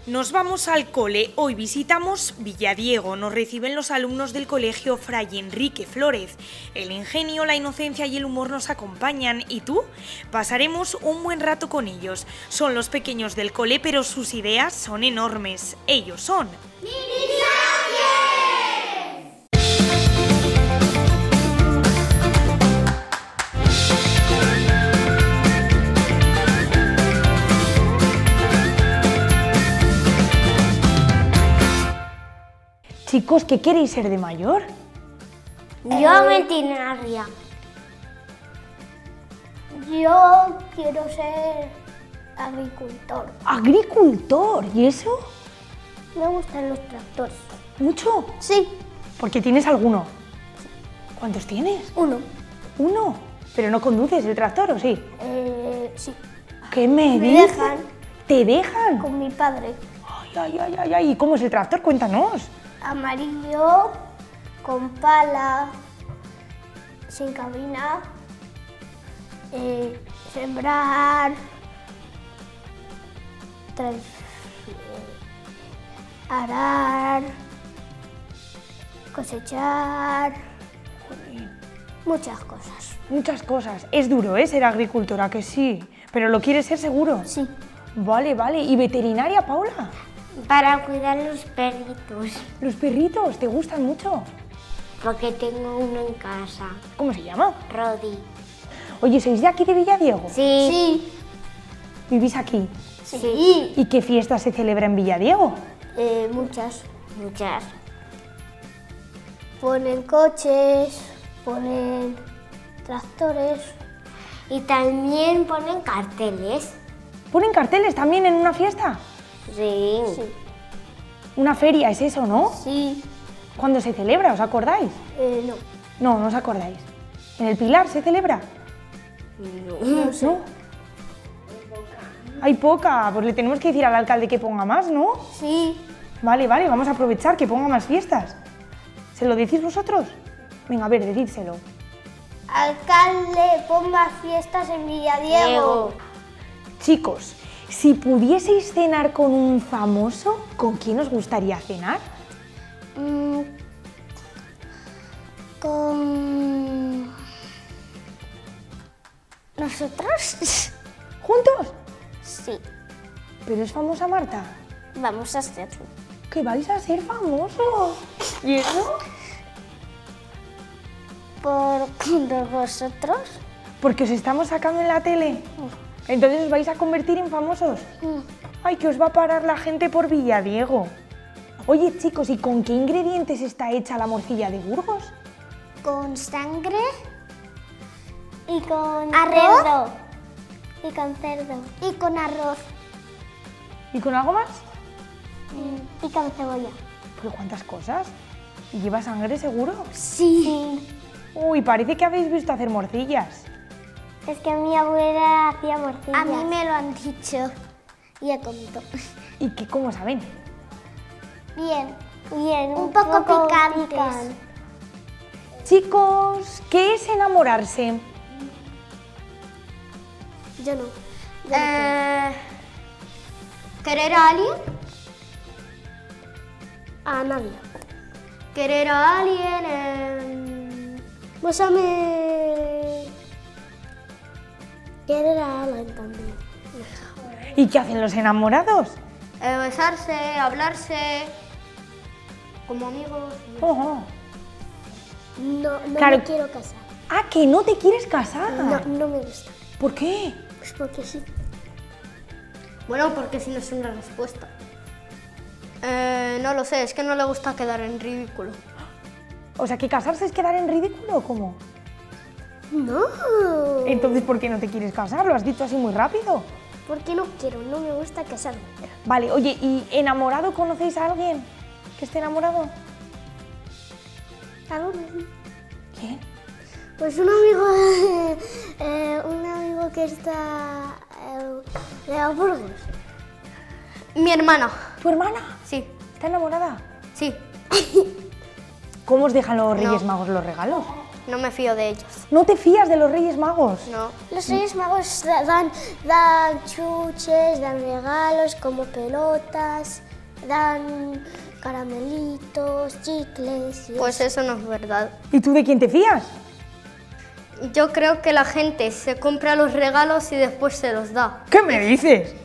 Nos vamos al cole. Hoy visitamos Villadiego. Nos reciben los alumnos del colegio Fray Enrique Flórez. El ingenio, la inocencia y el humor nos acompañan. ¿Y tú? Pasaremos un buen rato con ellos. Son los pequeños del cole, pero sus ideas son enormes. Ellos son... Chicos, ¿qué queréis ser de mayor? Yo veterinaria. Yo quiero ser agricultor. ¿Agricultor? ¿Y eso? Me gustan los tractores. ¿Mucho? Sí. Porque tienes alguno. ¿Cuántos tienes? Uno. ¿Uno? ¿Pero no conduces el tractor o sí? Sí. ¿Qué me Me dices? dejan. ¿Te dejan? Con mi padre. Ay. ¿Y cómo es el tractor? Cuéntanos. Amarillo, con pala, sin cabina, sembrar, arar, cosechar, muchas cosas. Muchas cosas. Es duro, ¿eh? Ser agricultora, que sí. Pero lo quieres ser seguro. Sí. Vale. ¿Y veterinaria, Paula? Para cuidar los perritos. ¿Los perritos te gustan mucho? Porque tengo uno en casa. ¿Cómo se llama? Rodi. Oye, ¿sois de aquí de Villadiego? Sí. ¿Vivís aquí? Sí. ¿Y qué fiesta se celebra en Villadiego? Muchas. Muchas. Ponen coches, ponen tractores. Y también ponen carteles. ¿Ponen carteles también en una fiesta? Sí. Una feria es eso, ¿no? Sí. ¿Cuándo se celebra? ¿Os acordáis? No. No os acordáis. ¿En el Pilar se celebra? No. ¿No? Hay poca, pues le tenemos que decir al alcalde que ponga más, ¿no? Sí. Vale, vamos a aprovechar que ponga más fiestas. ¿Se lo decís vosotros? Venga, a ver, decídselo. Alcalde, pon más fiestas en Villadiego. Chicos, si pudieseis cenar con un famoso, ¿con quién os gustaría cenar? Con nosotros. ¿Juntos? Sí. ¿Pero es famosa Marta? Vamos a hacerlo. ¡Que vais a ser famosos! ¿Y eso? ¿Por vosotros? Porque os estamos sacando en la tele. Entonces os vais a convertir en famosos. ¡Ay, que os va a parar la gente por Villadiego! Oye, chicos, ¿y con qué ingredientes está hecha la morcilla de Burgos? Con sangre y con ¿Arroz? cerdo. Y con cerdo. Y con arroz. ¿Y con algo más? Y con cebolla. ¿Pero cuántas cosas? ¿Y lleva sangre seguro? Sí. Uy, parece que habéis visto hacer morcillas. Es que mi abuela hacía morcillas. A mí me lo han dicho. Y he comido. ¿Y cómo saben? Bien. Un poco picantes. Chicos, ¿qué es enamorarse? Yo no. ¿Querer a alguien? A nadie. ¿Querer a alguien? Querer a alguien también. ¿Y qué hacen los enamorados? Besarse, hablarse, como amigos. Oh. No Claro. me quiero casar. Ah, ¿que no te quieres casar? No me gusta. ¿Por qué? Pues porque sí. Bueno, porque si no es una respuesta. No lo sé, es que no le gusta quedar en ridículo. O sea, ¿que casarse es quedar en ridículo o cómo? No. Entonces, ¿por qué no te quieres casar? Lo has dicho así muy rápido. Porque no quiero, no me gusta casarme. Vale, oye, ¿y enamorado conocéis a alguien que esté enamorado? Algunos. ¿Quién? Pues un amigo que está de Burgos. Mi hermana. ¿Tu hermana? Sí, ¿Está enamorada? sí. ¿Cómo os dejan los Reyes No. Magos los regalos? no me fío de ellos. ¿No te fías de los Reyes Magos? No. Los Reyes Magos dan chuches, dan regalos como pelotas, dan caramelitos, chicles... Pues eso no es verdad. ¿Y tú de quién te fías? Yo creo que la gente se compra los regalos y después se los da. ¿Qué me dices?